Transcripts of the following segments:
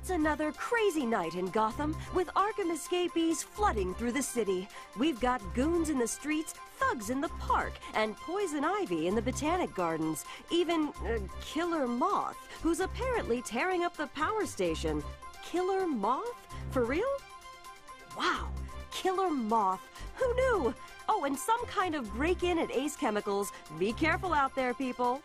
It's another crazy night in Gotham, with Arkham escapees flooding through the city. We've got goons in the streets, thugs in the park, and Poison Ivy in the Botanic Gardens. Even Killer Moth, who's apparently tearing up the power station. Killer Moth? For real? Wow, Killer Moth. Who knew? Oh, and some kind of break-in at Ace Chemicals. Be careful out there, people.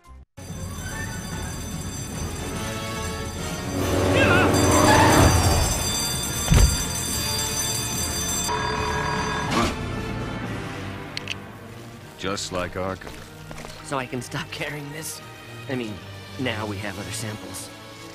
Just like Arkham. So I can stop carrying this? I mean, now we have other samples.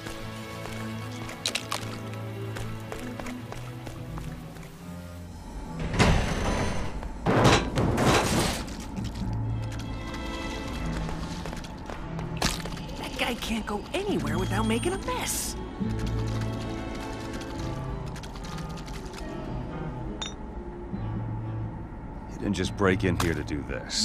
That guy can't go anywhere without making a mess. He didn't just break in here to do this.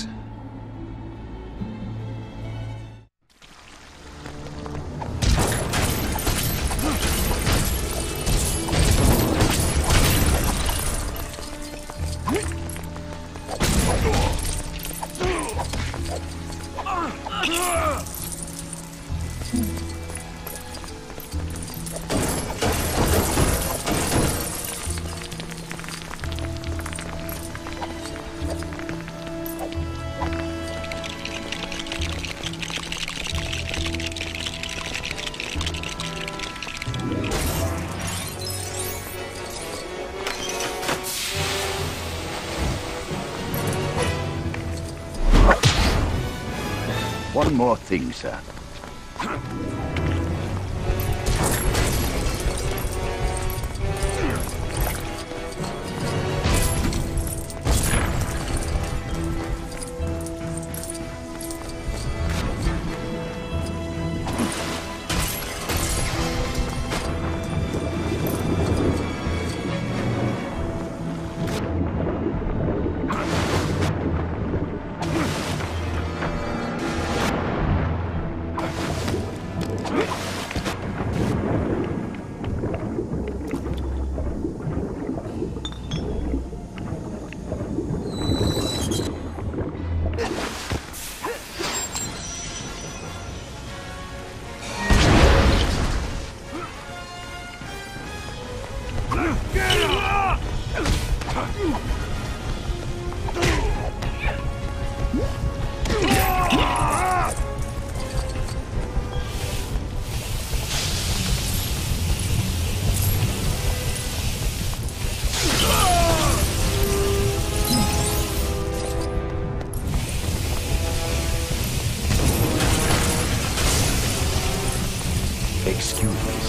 One more thing, sir. Excuse me,